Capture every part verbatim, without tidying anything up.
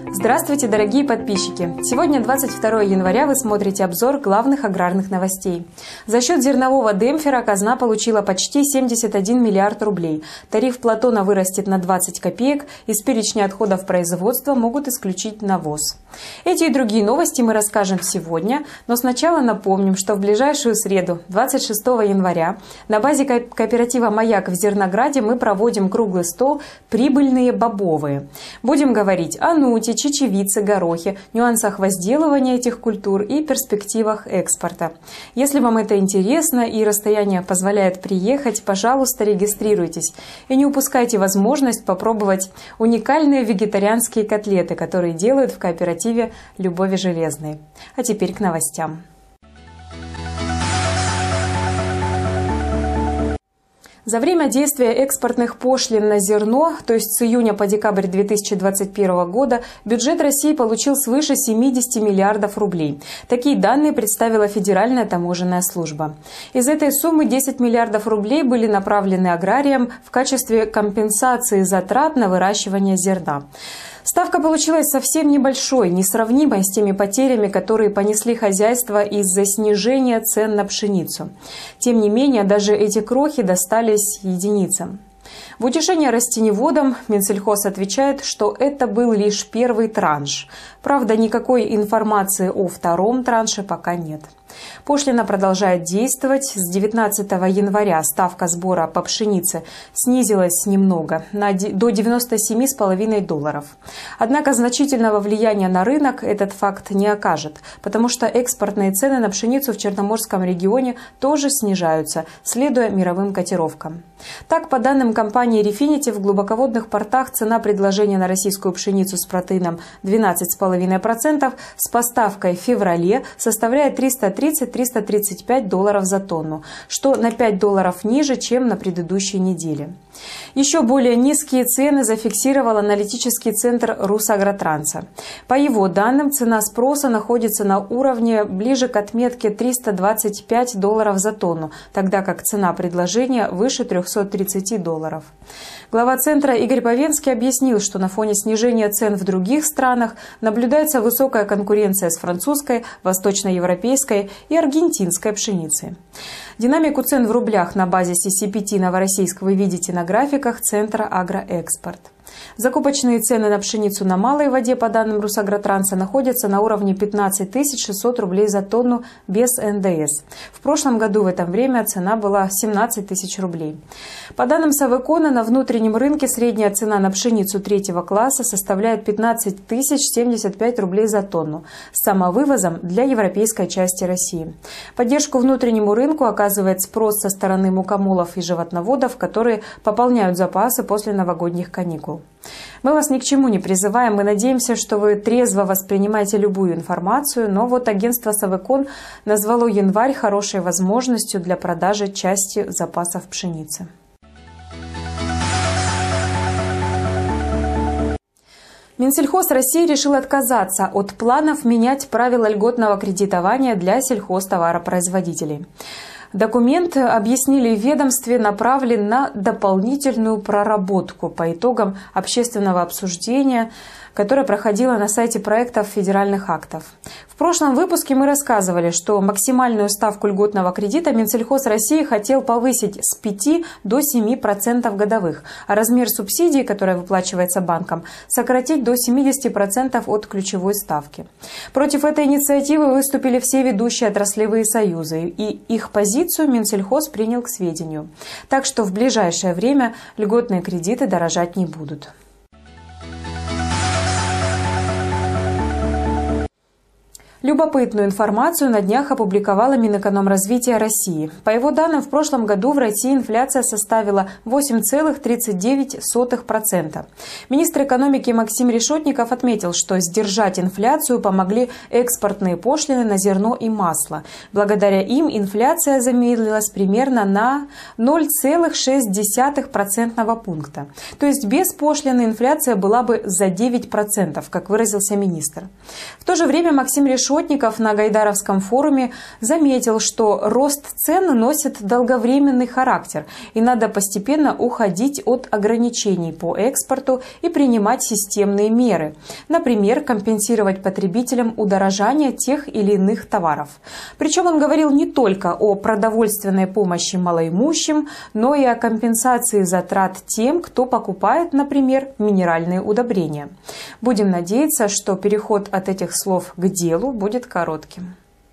Здравствуйте, дорогие подписчики! Сегодня двадцать второе января, вы смотрите обзор главных аграрных новостей. За счет зернового демпфера казна получила почти семьдесят один миллиард рублей. Тариф Платона вырастет на двадцать копеек, из перечня отходов производства могут исключить навоз. Эти и другие новости мы расскажем сегодня, но сначала напомним, что в ближайшую среду, двадцать шестого января, на базе кооператива «Маяк» в Зернограде мы проводим круглый стол «Прибыльные бобовые». Будем говорить о нуте, чечевице, горохе, нюансах возделывания этих культур и перспективах экспорта. Если вам это интересно и расстояние позволяет приехать, пожалуйста, регистрируйтесь и не упускайте возможность попробовать уникальные вегетарианские котлеты, которые делают в кооперативе «Любови Железной». А теперь к новостям. За время действия экспортных пошлин на зерно, то есть с июня по декабрь две тысячи двадцать первого года, бюджет России получил свыше семидесяти миллиардов рублей. Такие данные представила Федеральная таможенная служба. Из этой суммы десять миллиардов рублей были направлены аграриям в качестве компенсации затрат на выращивание зерна. Ставка получилась совсем небольшой, несравнимой с теми потерями, которые понесли хозяйства из-за снижения цен на пшеницу. Тем не менее, даже эти крохи достались единицам. В утешение растеневодам Минсельхоз отвечает, что это был лишь первый транш. Правда, никакой информации о втором транше пока нет. Пошлина продолжает действовать. С девятнадцатого января ставка сбора по пшенице снизилась немного, на, до девяноста семи с половиной долларов. Однако значительного влияния на рынок этот факт не окажет, потому что экспортные цены на пшеницу в Черноморском регионе тоже снижаются, следуя мировым котировкам. Так, по данным компании Refinity, в глубоководных портах цена предложения на российскую пшеницу с протеином двенадцать целых пять десятых процента с поставкой в феврале составляет триста тридцать — триста тридцать пять долларов за тонну, что на пять долларов ниже, чем на предыдущей неделе. Еще более низкие цены зафиксировал аналитический центр Русагротранса. По его данным, цена спроса находится на уровне ближе к отметке триста двадцать пять долларов за тонну, тогда как цена предложения выше трёхсот тридцати долларов. Глава центра Игорь Павенский объяснил, что на фоне снижения цен в других странах наблюдается высокая конкуренция с французской, восточноевропейской и аргентинской пшеницей. Динамику цен в рублях на базе си си пи ти «Новороссийск» вы видите на графиках Центра «Агроэкспорт». Закупочные цены на пшеницу на малой воде, по данным Русагротранса, находятся на уровне пятнадцать тысяч шестьсот рублей за тонну без эн дэ эс. В прошлом году в это время цена была семнадцать тысяч рублей. По данным Савекона, на внутреннем рынке средняя цена на пшеницу третьего класса составляет пятнадцать тысяч семьдесят пять рублей за тонну с самовывозом для европейской части России. Поддержку внутреннему рынку оказывает спрос со стороны мукомолов и животноводов, которые пополняют запасы после новогодних каникул. Мы вас ни к чему не призываем, мы надеемся, что вы трезво воспринимаете любую информацию, но вот агентство Савекон назвало январь хорошей возможностью для продажи части запасов пшеницы. Минсельхоз России решил отказаться от планов менять правила льготного кредитования для сельхозтоваропроизводителей. Документ, объяснили в ведомстве, направлен на дополнительную проработку по итогам общественного обсуждения, которое проходило на сайте проектов федеральных актов. В прошлом выпуске мы рассказывали, что максимальную ставку льготного кредита Минсельхоз России хотел повысить с пяти до семи процентов годовых, а размер субсидии, которая выплачивается банкам, сократить до семидесяти процентов от ключевой ставки. Против этой инициативы выступили все ведущие отраслевые союзы, и их позицию Минсельхоз принял к сведению. Так что в ближайшее время льготные кредиты дорожать не будут. Любопытную информацию на днях опубликовала Минэкономразвития России. По его данным, в прошлом году в России инфляция составила восемь целых тридцать девять сотых процента. Министр экономики Максим Решетников отметил, что сдержать инфляцию помогли экспортные пошлины на зерно и масло. Благодаря им инфляция замедлилась примерно на ноль целых шесть десятых процентного пункта. То есть без пошлины инфляция была бы за девять процентов, как выразился министр. В то же время Максим Решетников Решетников на Гайдаровском форуме заметил, что рост цен носит долговременный характер и надо постепенно уходить от ограничений по экспорту и принимать системные меры. Например, компенсировать потребителям удорожание тех или иных товаров. Причем он говорил не только о продовольственной помощи малоимущим, но и о компенсации затрат тем, кто покупает, например, минеральные удобрения. Будем надеяться, что переход от этих слов к делу будет коротким.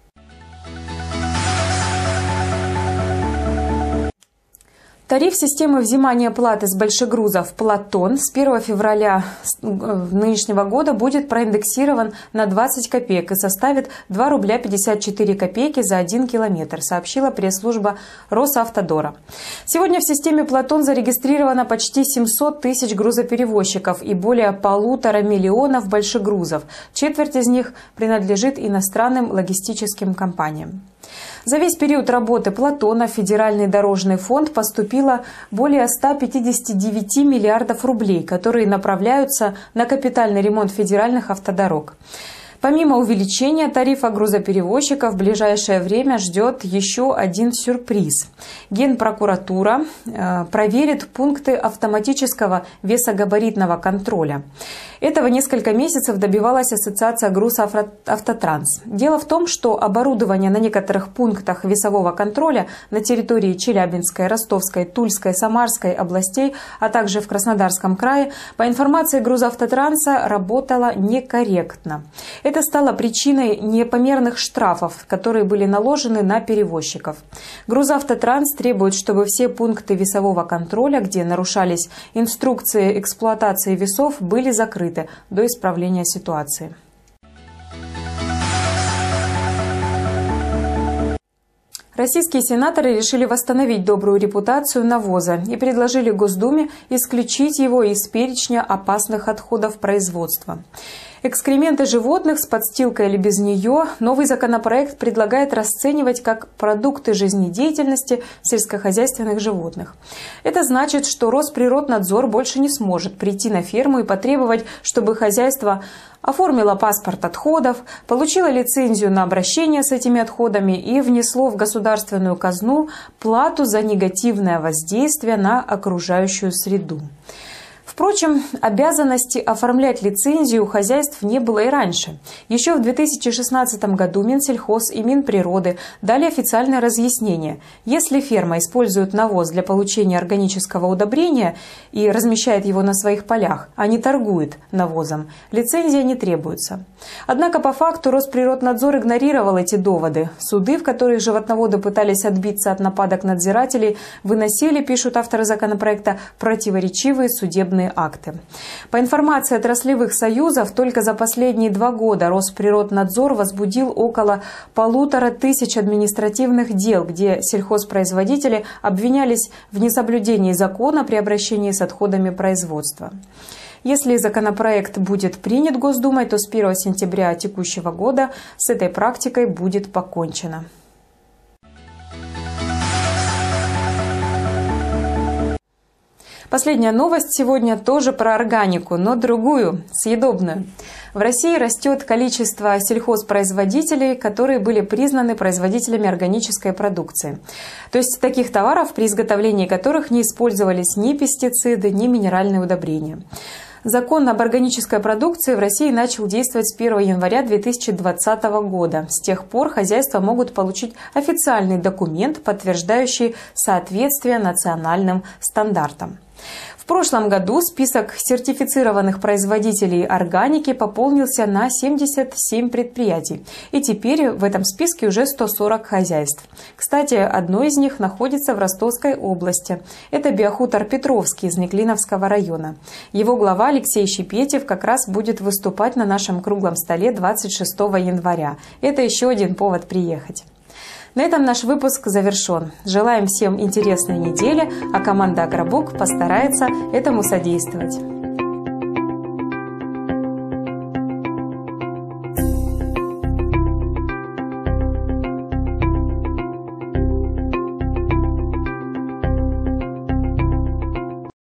Тариф системы взимания платы с большегрузов «Платон» с первого февраля нынешнего года будет проиндексирован на двадцать копеек и составит два рубля пятьдесят четыре копейки за один километр, сообщила пресс-служба Росавтодора. Сегодня в системе «Платон» зарегистрировано почти семьсот тысяч грузоперевозчиков и более полутора миллионов большегрузов. Четверть из них принадлежит иностранным логистическим компаниям. За весь период работы «Платона» в Федеральный дорожный фонд поступило более ста пятидесяти девяти миллиардов рублей, которые направляются на капитальный ремонт федеральных автодорог. Помимо увеличения тарифа грузоперевозчиков, в ближайшее время ждет еще один сюрприз. Генпрокуратура э, проверит пункты автоматического весогабаритного контроля. Этого несколько месяцев добивалась Ассоциация «Грузавтотранс». Дело в том, что оборудование на некоторых пунктах весового контроля на территории Челябинской, Ростовской, Тульской, Самарской областей, а также в Краснодарском крае, по информации Грузавтотранса, работало некорректно. Это стало причиной непомерных штрафов, которые были наложены на перевозчиков. Грузавтотранс требует, чтобы все пункты весового контроля, где нарушались инструкции эксплуатации весов, были закрыты до исправления ситуации. Российские сенаторы решили восстановить добрую репутацию навоза и предложили Госдуме исключить его из перечня опасных отходов производства. Экскременты животных с подстилкой или без нее новый законопроект предлагает расценивать как продукты жизнедеятельности сельскохозяйственных животных. Это значит, что Росприроднадзор больше не сможет прийти на ферму и потребовать, чтобы хозяйство оформило паспорт отходов, получило лицензию на обращение с этими отходами и внесло в государственную казну плату за негативное воздействие на окружающую среду. Впрочем, обязанности оформлять лицензию у хозяйств не было и раньше. Еще в две тысячи шестнадцатом году Минсельхоз и Минприроды дали официальное разъяснение. Если ферма использует навоз для получения органического удобрения и размещает его на своих полях, а не торгует навозом, лицензия не требуется. Однако по факту Росприроднадзор игнорировал эти доводы. Суды, в которых животноводы пытались отбиться от нападок надзирателей, выносили, пишут авторы законопроекта, противоречивые судебные акты. По информации отраслевых союзов, только за последние два года Росприроднадзор возбудил около полутора тысяч административных дел, где сельхозпроизводители обвинялись в несоблюдении закона при обращении с отходами производства. Если законопроект будет принят Госдумой, то с первого сентября текущего года с этой практикой будет покончено. Последняя новость сегодня тоже про органику, но другую, съедобную. В России растет количество сельхозпроизводителей, которые были признаны производителями органической продукции. То есть таких товаров, при изготовлении которых не использовались ни пестициды, ни минеральные удобрения. Закон об органической продукции в России начал действовать с первого января две тысячи двадцатого года. С тех пор хозяйства могут получить официальный документ, подтверждающий соответствие национальным стандартам. В прошлом году список сертифицированных производителей органики пополнился на семьдесят семь предприятий. И теперь в этом списке уже сто сорок хозяйств. Кстати, одно из них находится в Ростовской области. Это биохутор Петровский из Неклиновского района. Его глава Алексей Щепетев как раз будет выступать на нашем круглом столе двадцать шестого января. Это еще один повод приехать. На этом наш выпуск завершен. Желаем всем интересной недели, а команда «Агробук» постарается этому содействовать.